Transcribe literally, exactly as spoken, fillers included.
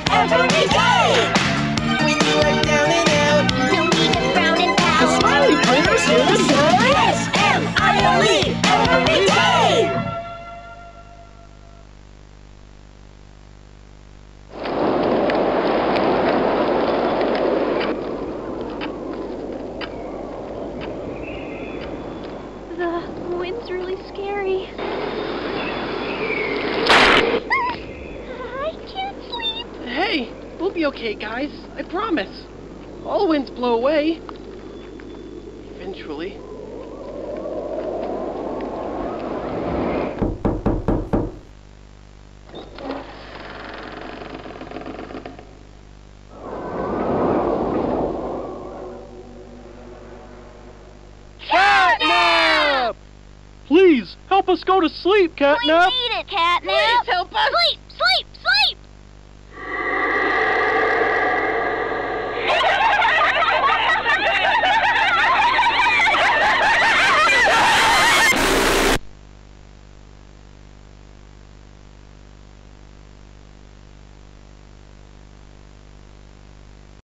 every day. When you are down and out, No need to frown and pout. the smiley player's here to say S M I L E every day. The wind's really scary. I can't sleep. Hey, we'll be okay, guys. I promise. All winds blow away. Eventually. Catnap! Please, help us go to sleep, Catnap! We need it, Catnap. Please help us! Sleep, sleep, sleep!